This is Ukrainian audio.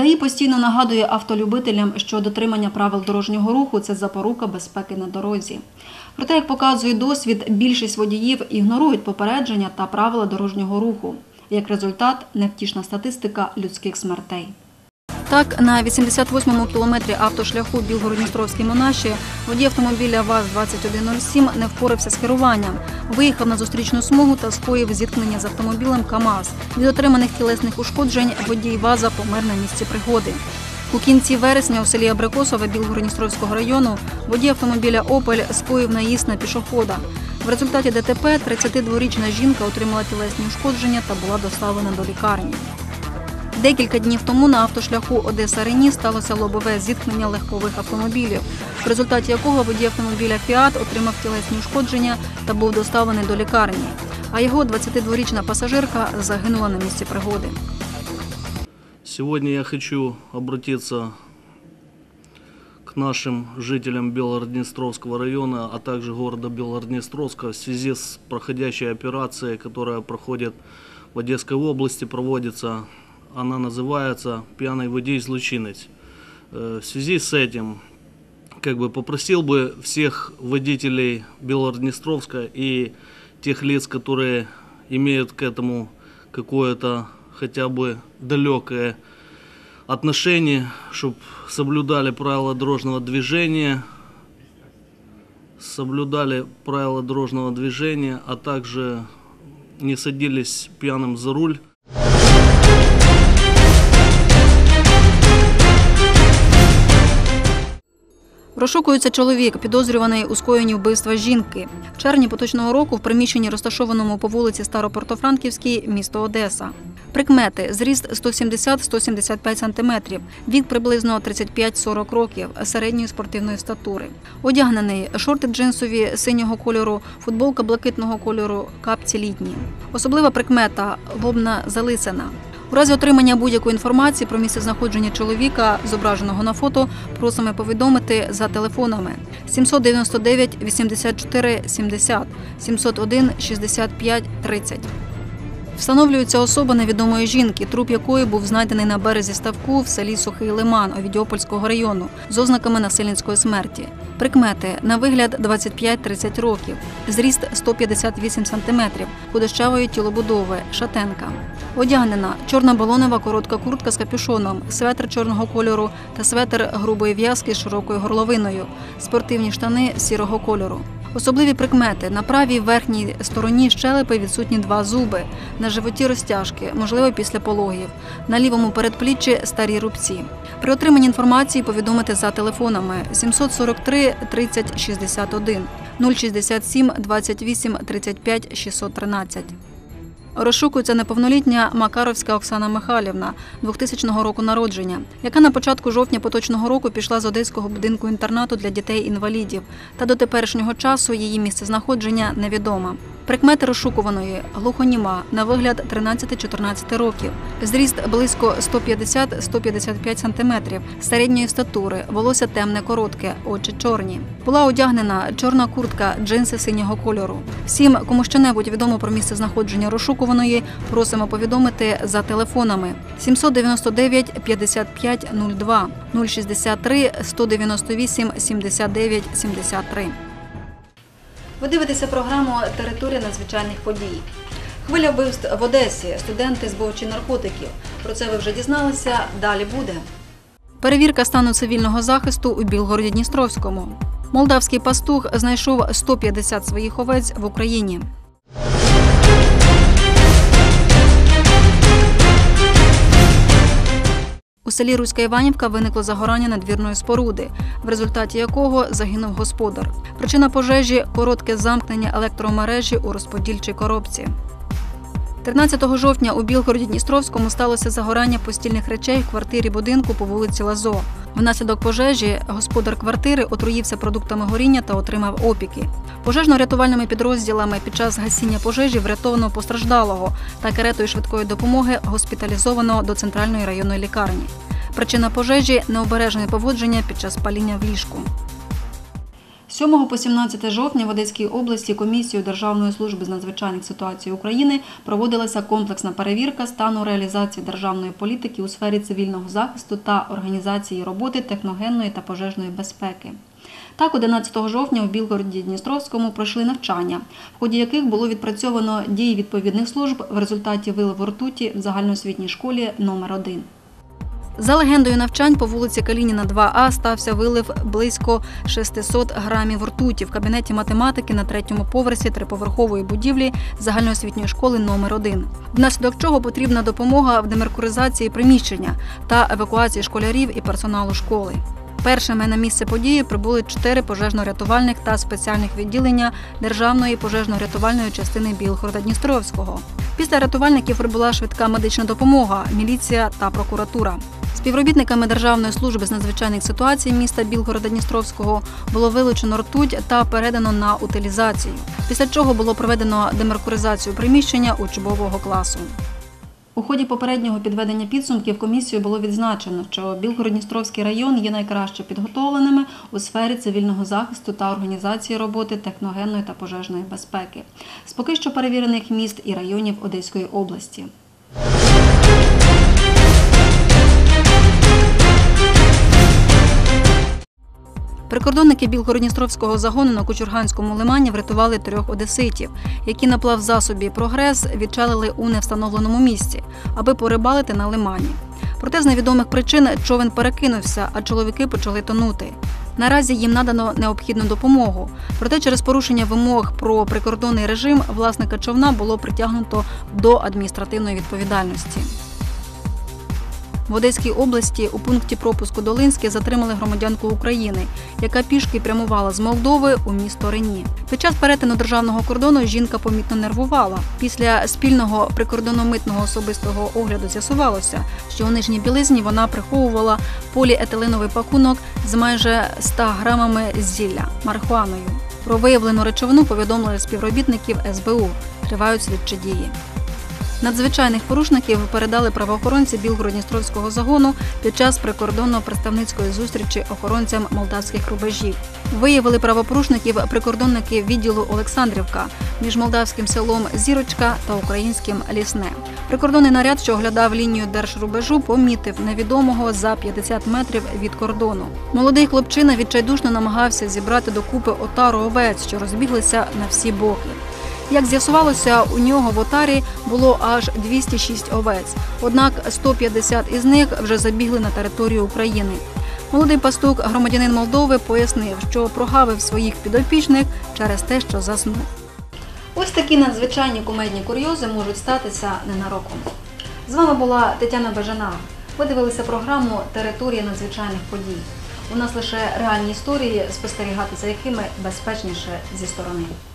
ДАІ постійно нагадує автолюбителям, що дотримання правил дорожнього руху – це запорука безпеки на дорозі. Проте, як показує досвід, більшість водіїв ігнорують попередження та правила дорожнього руху. Як результат – невтішна статистика людських смертей. Так, на 88-му кілометрі автошляху Білгород-Дністровський-Монаші водій автомобіля ВАЗ-2107 не впорався з керуванням, виїхав на зустрічну смугу та скоїв зіткнення з автомобілем КАМАЗ. Від отриманих тілесних ушкоджень водій ВАЗа помер на місці пригоди. У кінці вересня у селі Абрикосове Білгород-Дністровського району водій автомобіля «Опель» скоїв наїзд на пішохода. В результаті ДТП 32-річна жінка отримала тілесні ушкодження та була доставлена до лікарні. Декілька днів тому на автошляху Одеса-Рені сталося лобове зіткнення легкових автомобілів, в результаті якого водій автомобіля «Фіат» отримав тілесні ушкодження та був доставлений до лікарні, а його 22-річна пасажирка загинула на місці пригоди. Сегодня я хочу обратиться к нашим жителям Белгород-Днестровского района, а также города Белгород-Днестровска в связи с проходящей операцией, которая проходит в Одесской области, проводится. Она называется «Пьяный водитель-злочинец». В связи с этим попросил бы всех водителей Белгород-Днестровска и тех лиц, которые имеют к этому какое-то хотя бы далекое отношение, чтобы соблюдали правила дорожного движения, а также не садились пьяным за руль. Розшукується чоловік, підозрюваний у скоєнні вбивства жінки. В червні поточного року в приміщенні, розташованому по вулиці Старопортофранківській, місто Одеса. Прикмети – зріст 170-175 см, вік приблизно 35-40 років, середньої спортивної статури. Одягнений – шорти джинсові синього кольору, футболка блакитного кольору, капці літні. Особлива прикмета – лобна залисина. У разі отримання будь-якої інформації про місцезнаходження чоловіка, зображеного на фото, просимо повідомити за телефонами 799 84 70, 701 65 30. Встановлюється особа невідомої жінки, труп якої був знайдений на березі ставку в селі Сухий Лиман Овідіопольського району з ознаками насильницької смерті. Прикмети – на вигляд 25-30 років, зріст 158 см, худощавої тілобудови, шатенка. Одягнена – чорна балонова коротка куртка з капюшоном, светр чорного кольору та светр грубої в'язки з широкою горловиною, спортивні штани сірого кольору. Особливі прикмети – на правій верхній стороні щелепи відсутні 2 зуби, на животі розтяжки, можливо після пологів, на лівому передпліччі старі рубці. При отриманні інформації повідомити за телефонами 743 30 61, 067 28 35 613. Розшукується неповнолітня Макаровська Оксана Михайлівна, 2000 року народження, яка на початку жовтня поточного року пішла з одеського будинку-інтернату для дітей-інвалідів, та до теперішнього часу її місцезнаходження невідомо. Прикмети розшукуваної – глухоніма, на вигляд 13-14 років, зріст близько 150-155 см, середньої статури, волосся темне коротке, очі чорні. Була одягнена чорна куртка, джинси синього кольору. Всім, кому що-небудь відомо про місцезнаходження розшукуваної, просимо повідомити за телефонами 799 55 02, 063 198 79 73. Ви дивитеся програму «Територія надзвичайних подій». Хвиля вбивств в Одесі, студенти, збувачі наркотиків. Про це ви вже дізналися, далі буде. Перевірка стану цивільного захисту у Білгороді-Дністровському. Молдавський пастух знайшов 150 своїх овець в Україні. У селі Руська Іванівка виникло загорання надвірної споруди, в результаті якого загинув господар. Причина пожежі – коротке замкнення електромережі у розподільчій коробці. 13 жовтня у Білгороді-Дністровському сталося загорання постільних речей в квартирі будинку по вулиці Лазо. Внаслідок пожежі господар квартири отруївся продуктами горіння та отримав опіки. Пожежно-рятувальними підрозділами під час гасіння пожежі врятовано постраждалого та каретою швидкої допомоги госпіталізовано до центральної районної лікарні. Причина пожежі – необережне поводження під час паління в ліжку. З 7 по 17 жовтня в Одеській області комісією Державної служби з надзвичайних ситуацій України проводилася комплексна перевірка стану реалізації державної політики у сфері цивільного захисту та організації роботи техногенної та пожежної безпеки. Так, 11 жовтня у Білгороді-Дністровському пройшли навчання, в ході яких було відпрацьовано дії відповідних служб в результаті виливу ртуті в загальноосвітній школі номер 1. За легендою навчань, по вулиці Калініна, 2А стався вилив близько 600 грамів ртуті в кабінеті математики на 3-му поверсі триповерхової будівлі загальноосвітньої школи номер 1, внаслідок чого потрібна допомога в демеркуризації приміщення та евакуації школярів і персоналу школи. Першими на місце події прибули 4 пожежно-рятувальних та спеціальних відділення Державної пожежно-рятувальної частини Білгорода-Дністровського. Після рятувальників прибула швидка медична допомога, міліція та прокуратура. Співробітниками Державної служби з надзвичайних ситуацій міста Білгорода-Дністровського було вилучено ртуть та передано на утилізацію, після чого було проведено демеркуризацію приміщення учбового класу. У ході попереднього підведення підсумків комісією було відзначено, що Білгород-Дністровський район є найкраще підготовленими у сфері цивільного захисту та організації роботи техногенної та пожежної безпеки з поки що перевірених міст і районів Одеської області. Прикордонники Білгород-Дністровського загону на Кучурганському лимані врятували 3 одеситів, які на плавзасобі «Прогрес» відчалили у невстановленому місці, аби порибалити на лимані. Проте з невідомих причин човен перекинувся, а чоловіки почали тонути. Наразі їм надано необхідну допомогу. Проте через порушення вимог про прикордонний режим власника човна було притягнуто до адміністративної відповідальності. В Одеській області у пункті пропуску Долинське затримали громадянку України, яка пішки прямувала з Молдови у місто Рені. Під час перетину державного кордону жінка помітно нервувала. Після спільного прикордонно-митного особистого огляду з'ясувалося, що у нижній білизні вона приховувала поліетиленовий пакунок з майже 100 грамами зілля – марихуаною. Про виявлену речовину повідомили співробітників СБУ. Тривають слідчі дії. Надзвичайних порушників передали правоохоронці Білгород-Дністровського загону під час прикордонно-представницької зустрічі охоронцям молдавських рубежів. Виявили правопорушників прикордонники відділу Олександрівка між молдавським селом Зірочка та українським Лісне. Прикордонний наряд, що оглядав лінію держрубежу, помітив невідомого за 50 метрів від кордону. Молодий хлопчина відчайдушно намагався зібрати докупи отару овець, що розбіглися на всі боки. Як з'ясувалося, у нього в отарі було аж 206 овець, однак 150 із них вже забігли на територію України. Молодий пастух, громадянин Молдови, пояснив, що прогавив своїх підопічних через те, що заснув. Ось такі надзвичайні кумедні курйози можуть статися ненароком. З вами була Тетяна Бажана. Ви дивилися програму «Територія надзвичайних подій». У нас лише реальні історії, спостерігати за якими безпечніше зі сторони.